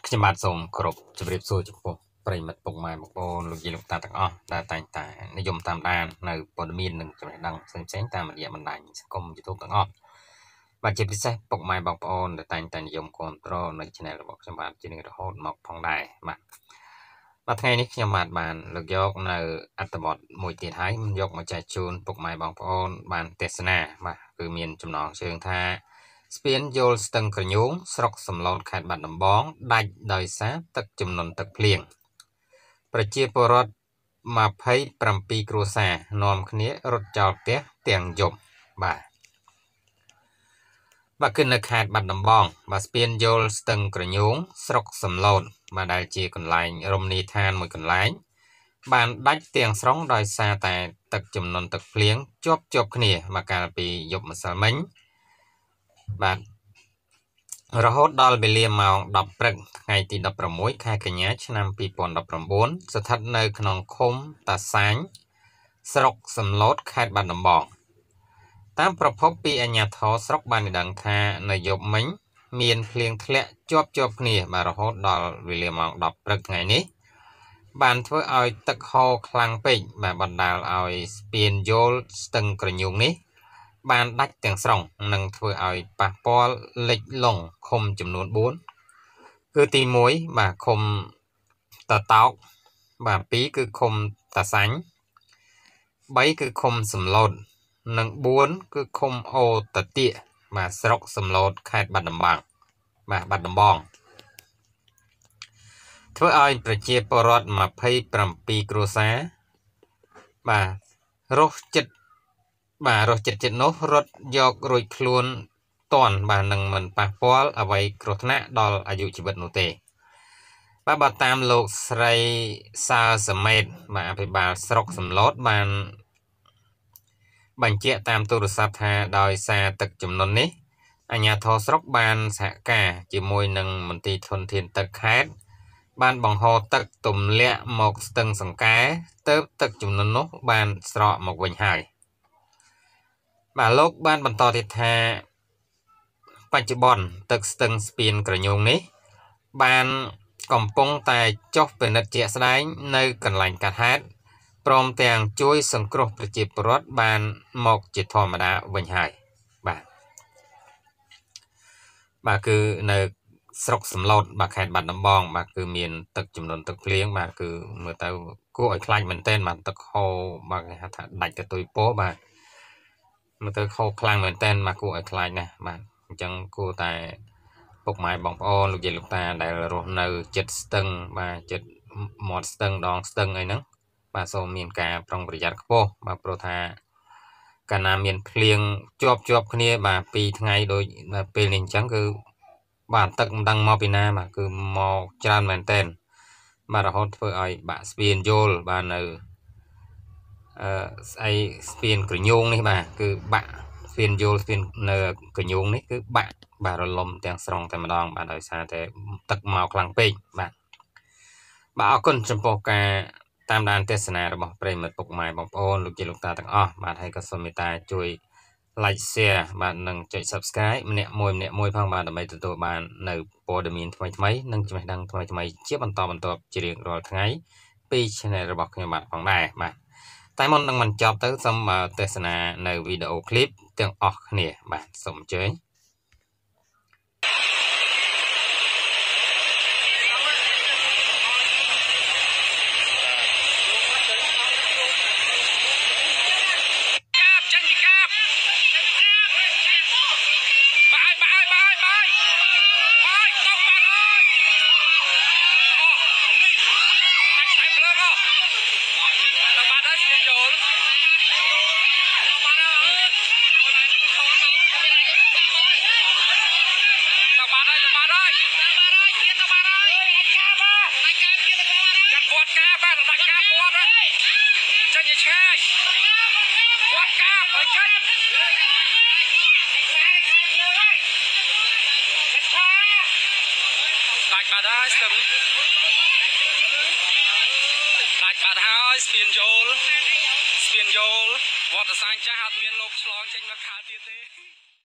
ខ្ញុំបាទសូមគោរពជម្រាបសួរចំពោះប្រិយមិត្តពុកម៉ែបងប្អូនលោកយាយលោកតាទាំងអស់ដែលតែងតែនិយមតាមដាននៅព័ត៌មាននិងចំណេះដឹងផ្សេងៗតាមរយៈបណ្ដាញសង្គម YouTube ទាំងអស់បាទជាពិសេសពុកម៉ែបងប្អូនដែលតែងតែនិយមគ្រប់គ្រងនៅ Channel របស់ខ្ញុំបាទជារៀងរហូតមកផងដែរបាទថ្ងៃនេះខ្ញុំបាទបានលើកយកនៅអត្ថបទមួយទៀតហើយយកមកចែកជូនពុកម៉ែបងប្អូនបានទេសនាបាទគឺមានចំណងជើងថាស្ពានយល់ស្ទឹងក្រញូងស្រុកសំឡូតខេត្តបាត់ដំបងដាច់ដោយសារទឹកជំនន់ទឹកភ្លៀងប្រជាពលរដ្ឋ27គ្រួសារនាំគ្នារត់ចោលផ្ទះទាំងយប់បាទគឺនៅខេត្តបាត់ដំបងបាទស្ពានយល់ស្ទឹងក្រញូងស្រុកសំឡូតបាទដែលជាកន្លែងរមណីយដ្ឋានមួយកន្លែងបានដាច់ទាំងស្រុងដោយសារតែទឹកជំនន់ទឹកភ្លៀងជាប់គ្នាមកកាលពីយប់ម្សិលមិញបាទរហូតដល់វេលាម៉ោង10ព្រឹកថ្ងៃទី16ខែកញ្ញាឆ្នាំ2019ស្ថិតនៅក្នុងឃុំតាសាញស្រុកសំឡូតខេត្តបាត់ដំបងតាមប្រភពពីអាជ្ញាធរស្រុកបានដឹងថានៅយប់មិញមានភ្លៀងធ្លាក់ជាប់គ្នាបាទរហូតដល់វេលាម៉ោង10ព្រឹកថ្ងៃនេះបានធ្វើឲ្យទឹកហូរខ្លាំងពេកបាទបណ្ដាលឲ្យស្ពានយល់ស្ទឹងក្រញូងនេះបានដាច់ទាំងស្រុងនិងធ្វើឲ្យប៉ះពាល់លិចលង់ឃុំចំនួន4គឺទី1បាទឃុំតាតោកបាទ2គឺឃុំតាសាញ់3គឺឃុំសំឡូតនិង4គឺឃុំអូតាទៀកបាទស្រុកសំឡូតខេត្តបាត់ដំបងបាទបាត់ដំបងធ្វើឲ្យប្រជាពលរដ្ឋ27គ្រួសារបាទរស់ចិត្តនោះរត់យករួចខ្លួនតន់បាទនឹងមិនប៉ះពាល់អ្វីគ្រោះថ្នាក់ដល់អាយុជីវិតនោះទេបាទតាមលោកស្រីសាសមេតបាទអភិបាលស្រុកសំឡូតបានបញ្ជាក់តាមទូរស័ព្ទថាដោយសារទឹកជំនន់នេះអាជ្ញាធរស្រុកបានសហការជាមួយនឹងមន្ទីរធនធានទឹកខេត្តបានបង្ហូរទឹកទម្លាក់មកស្ទឹងសង្កែទើបទឹកជំនន់នោះបានស្រកមកវិញហើយបាទលោកបានបន្តទៀតថាបច្ចុប្បន្នទឹកស្ទឹងស្ពានក្រញូងនេះបានកំពុងតែចុះពិនិត្យជាក់ស្ដែងនៅកន្លែងកាត់ហេតុព្រមទាំងជួយសង្គ្រោះប្រជាពលរដ្ឋបានមកជាធម្មតាវិញហើយបាទគឺនៅស្រុកសំឡូតបាទខេត្តបាត់ដំបងបាទគឺមានទឹកជំនន់ទឹកភ្លៀងបាទគឺមើលទៅគួរឲ្យខ្លាចមែនទែនបាទទឹកហូរបាទគេហៅថាដាច់ទៅទុយពោបាទមើលទៅហូរខ្លាំងមែនទែនបាទគួរឲ្យខ្លាចណាស់បាទអញ្ចឹងគួរតែពុកម៉ែបងប្អូនលោកយាយលោកតាដែលរស់នៅជិតស្ទឹងបាទជិតមាត់ស្ទឹងដងស្ទឹងអីហ្នឹងបាទសូមមានការប្រុងប្រយ័ត្នខ្ពស់បាទព្រោះថាកាលណាមានភ្លៀងជាប់គ្នាបាទ2ថ្ងៃដូចពេលនេះអញ្ចឹងគឺបាទទឹកមិនដឹងមកពីណាបាទគឺមកច្រើនមែនទែនបាទរហូតធ្វើឲ្យបាក់ស្ពានយល់បាទនៅស្អីស្ពានក្រញូងនេះបាទគឺបាក់ស្ពានយល់ស្ពាននៅក្រញូងនេះគឺបាក់បាទរលំទាំងស្រុងតែម្ដងបាទដោយសារតែទឹកមកខ្លាំងពេកបាទអរគុណចំពោះការតាមដានទេសនារបស់ប្រិយមិត្តពុកម៉ែបងប្អូនលោកយាយលោកតាទាំងអស់បាទហើយក៏សូមមេត្តាជួយ like share បាទនិងចុច subscribe ម្នាក់មួយផងបាទដើម្បីទទួលបាននៅព័ត៌មានថ្មីនិងចំណេះដឹងថ្មីជាបន្តបន្ទាប់ជារៀងរាល់ថ្ងៃពី channel របស់ខ្ញុំបាទផងដែរបាទតែមុននឹងបញ្ចប់ទៅសូមទេសនានៅវីដេអូ clip ទាំងអស់គ្នាបាទសូមអញ្ជើញដាច់បាត់ហើយស្ទឹងដាច់បាត់ហើយស្ពានយល់វត្តសាញ់ចាស់អត់មានលោកឆ្លងចេញមកខើទៀតទេ